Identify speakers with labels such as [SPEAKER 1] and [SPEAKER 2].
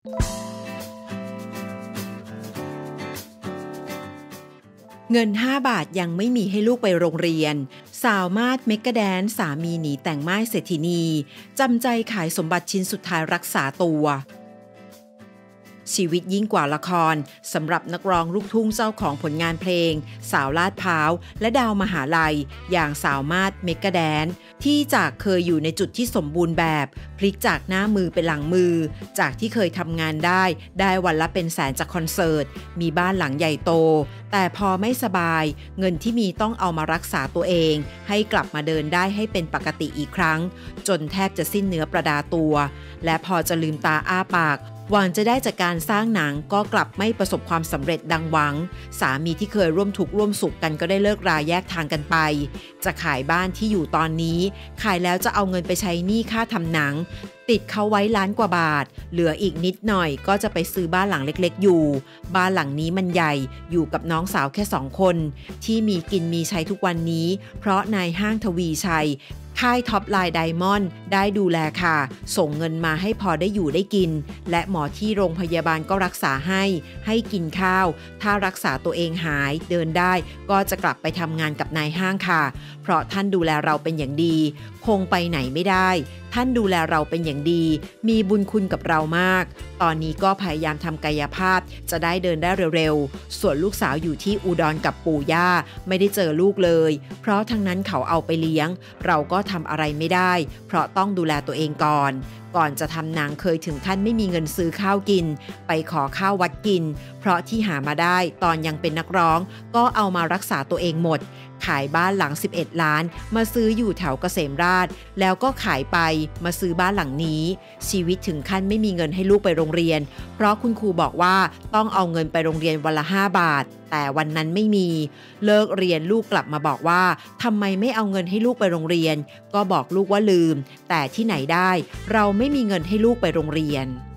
[SPEAKER 1] เงิน5 บาทยังไม่มีให้ลูกไปโรงเรียนสาวมาดเมกะแดนสามีหนีแต่งม่ายเศรษฐินีจำใจขายสมบัติชิ้นสุดท้ายรักษาตัวชีวิตยิ่งกว่าละครสำหรับนักร้องลูกทุ่งเจ้าของผลงานเพลงสาวลาดพร้าวและดาวมหาลัยอย่างสาวมาดเมกะแดนที่จากเคยอยู่ในจุดที่สมบูรณ์แบบพลิกจากหน้ามือเป็นหลังมือจากที่เคยทำงานได้วันละเป็นแสนจากคอนเสิร์ตมีบ้านหลังใหญ่โตแต่พอไม่สบายเงินที่มีต้องเอามารักษาตัวเองให้กลับมาเดินได้ให้เป็นปกติอีกครั้งจนแทบจะสิ้นเนื้อประดาตัวและพอจะลืมตาอ้าปากหวังจะได้จากการสร้างหนังก็กลับไม่ประสบความสำเร็จดังหวังสามีที่เคยร่วมทุกข์ร่วมสุขกันก็ได้เลิกราแยกทางกันไปจะขายบ้านที่อยู่ตอนนี้ขายแล้วจะเอาเงินไปใช้หนี้ค่าทำหนังติดเขาไว้ล้านกว่าบาทเหลืออีกนิดหน่อยก็จะไปซื้อบ้านหลังเล็กๆอยู่บ้านหลังนี้มันใหญ่อยู่กับน้องสาวแค่2 คนที่มีกินมีใช้ทุกวันนี้เพราะนายห้างทวีชัยค่ายท็อปไลน์ไดมอนด์ได้ดูแลค่ะส่งเงินมาให้พอได้อยู่ได้กินและหมอที่โรงพยาบาลก็รักษาให้กินข้าวถ้ารักษาตัวเองหายเดินได้ก็จะกลับไปทำงานกับนายห้างค่ะเพราะท่านดูแลเราเป็นอย่างดีคงไปไหนไม่ได้ท่านดูแลเราเป็นอย่างดีมีบุญคุณกับเรามากตอนนี้ก็พยายามทำกายภาพจะได้เดินได้เร็วๆส่วนลูกสาวอยู่ที่อุดรกับปู่ย่าไม่ได้เจอลูกเลยเพราะทั้งนั้นเขาเอาไปเลี้ยงเราก็ทำอะไรไม่ได้เพราะต้องดูแลตัวเองก่อนจะทำหนังเคยถึงขั้นไม่มีเงินซื้อข้าวกินไปขอข้าววัดกินเพราะที่หามาได้ตอนยังเป็นนักร้องก็เอามารักษาตัวเองหมดขายบ้านหลัง11 ล้านมาซื้ออยู่แถวเกษมราษฎร์แล้วก็ขายไปมาซื้อบ้านหลังนี้ชีวิตถึงขั้นไม่มีเงินให้ลูกไปโรงเรียนเพราะคุณครูบอกว่าต้องเอาเงินไปโรงเรียนวันละ5 บาทแต่วันนั้นไม่มีเลิกเรียนลูกกลับมาบอกว่าทำไมไม่เอาเงินให้ลูกไปโรงเรียนก็บอกลูกว่าลืมแต่ที่ไหนได้เราไม่มีเงินให้ลูกไปโรงเรียน